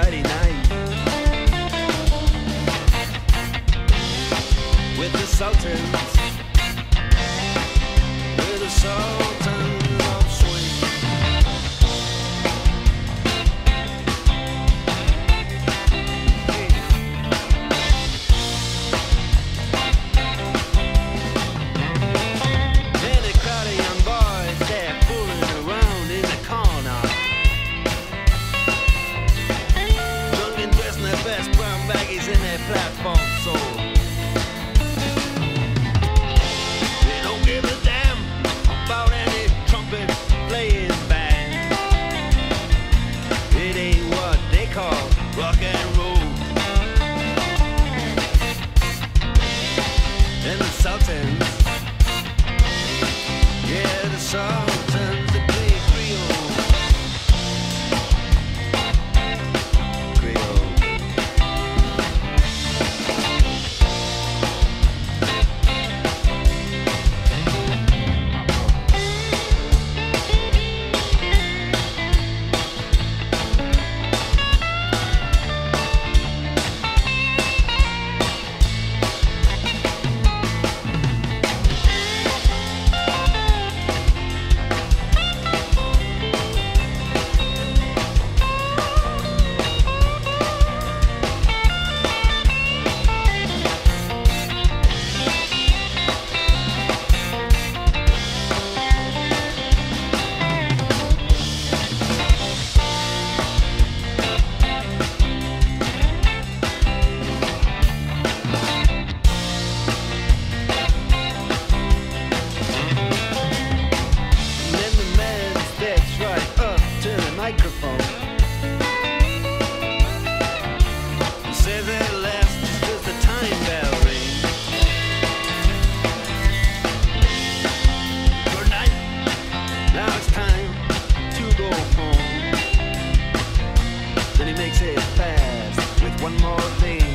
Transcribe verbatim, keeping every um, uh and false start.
Friday night with the Sultans, with the Sultans of Swing. And a crowd of young boys, they're fooling around in the corner, drunk and dressed in their best brown baggies in their platform soul. They don't give a damn about any trumpet playing band. It ain't what they call rock and roll. And the Sultans, yeah, the Sultans, they play Creole. Creole. Microphone says at last does the time bell ring. Good night, now it's time to go home. Then he makes it fast with one more thing.